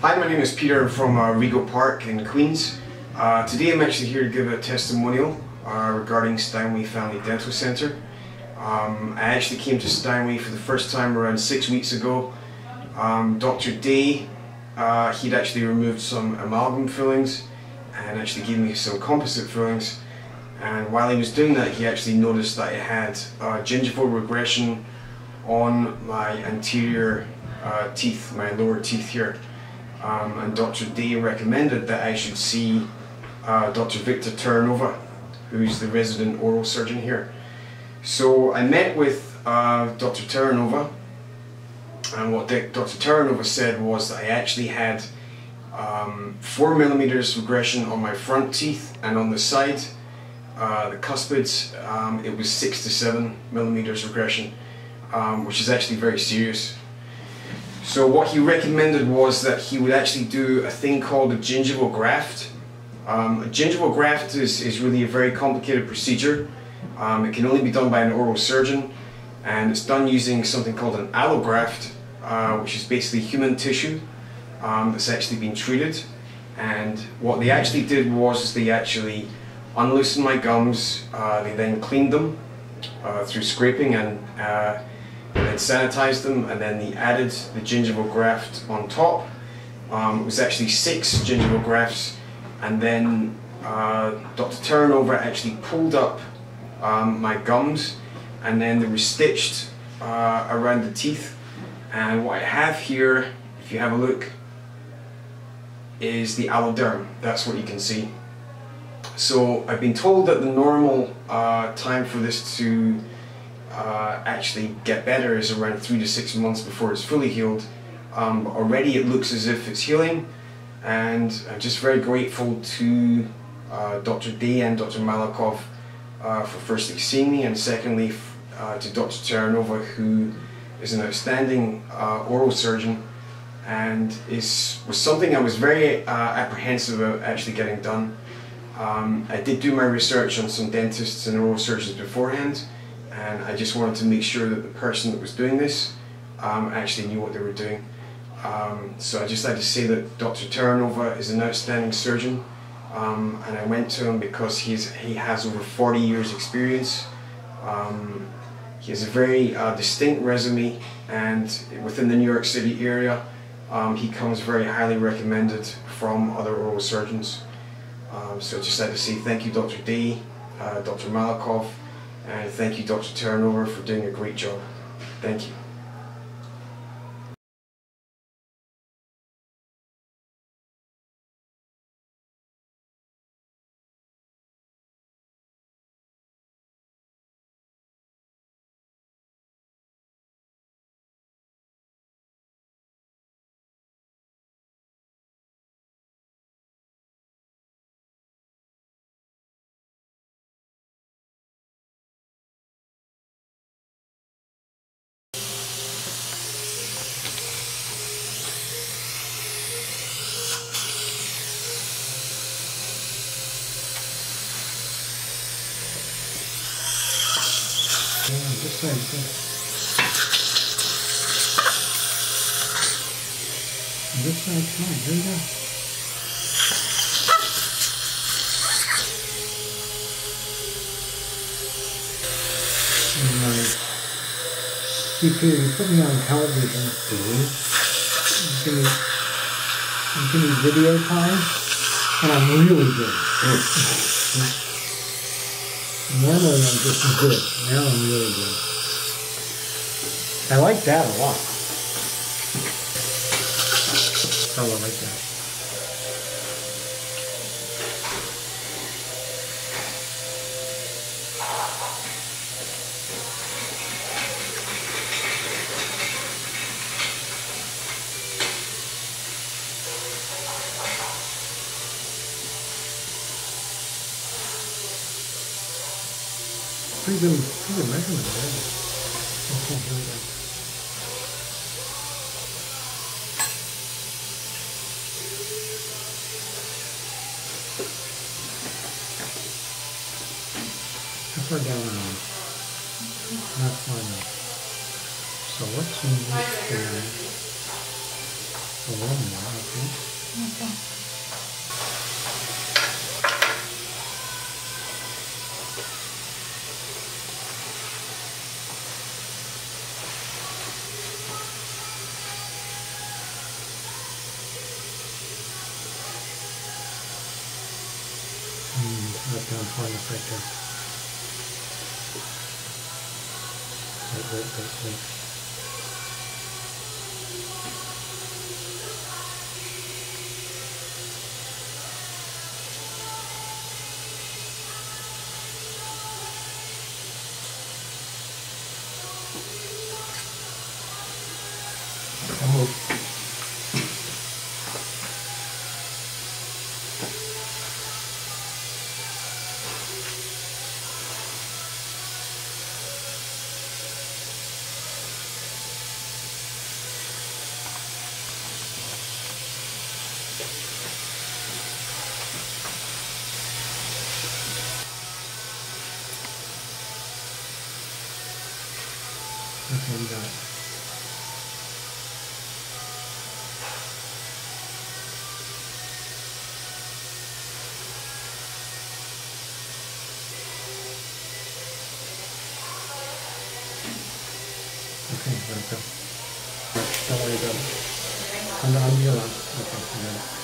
Hi, my name is Peter from Rego Park in Queens. Today I'm actually here to give a testimonial regarding Steinway Family Dental Center. I actually came to Steinway for the first time around 6 weeks ago. Dr. Day, he'd actually removed some amalgam fillings and actually gave me some composite fillings. And while he was doing that, he actually noticed that I had gingival regression on my anterior teeth, my lower teeth here. And Dr. Day recommended that I should see Dr. Victor Terranova, who's the resident oral surgeon here. So I met with Dr. Terranova, and what Dr. Terranova said was that I actually had 4 millimeters regression on my front teeth, and on the side, the cuspids, it was 6 to 7 millimeters regression, which is actually very serious. So what he recommended was that he would actually do a thing called a gingival graft. A gingival graft is really a very complicated procedure. It can only be done by an oral surgeon, and it's done using something called an allograft, which is basically human tissue that's actually been treated. And what they actually did was they actually unloosened my gums, they then cleaned them through scraping and then sanitized them, and then they added the gingival graft on top. It was actually 6 gingival grafts, and then Dr. Terranova actually pulled up my gums, and then they were stitched around the teeth. And what I have here, if you have a look, is the alloderm. That's what you can see. So I've been told that the normal time for this to actually get better is around 3 to 6 months before it's fully healed. But already it looks as if it's healing, and I'm just very grateful to Dr. Day and Dr. Malakhov for firstly seeing me, and secondly to Dr. Terranova, who is an outstanding oral surgeon, and was something I was very apprehensive about actually getting done. I did do my research on some dentists and oral surgeons beforehand, and I just wanted to make sure that the person that was doing this actually knew what they were doing. So I just had to say that Dr. Terranova is an outstanding surgeon, and I went to him because he has over 40 years experience. He has a very distinct resume, and within the New York City area he comes very highly recommended from other oral surgeons. So I just had to say thank you, Dr. Day, Dr. Malakhov, and thank you, Dr. Terranova, for doing a great job. Thank you. Just like this. This side, come on, here we go. And see, Peter, you put me on television. You give me video time, and I'm really good. Normally I'm just as good. Now I'm really good. I like that a lot. Oh, I like that. Pretty good measurement there. Okay, here we go. How far down are we? Not far enough. So let's move it down. 11 now, I think. Okay. Right down far enough right there. Wait. Oh. Okay, we got it. Okay, let it go. Don't worry about it. I'm good on. Okay, I got it.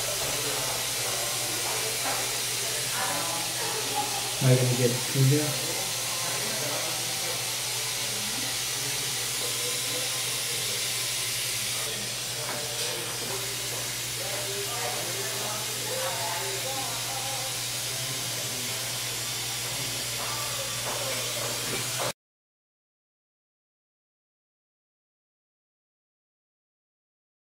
Am I going to get it through there?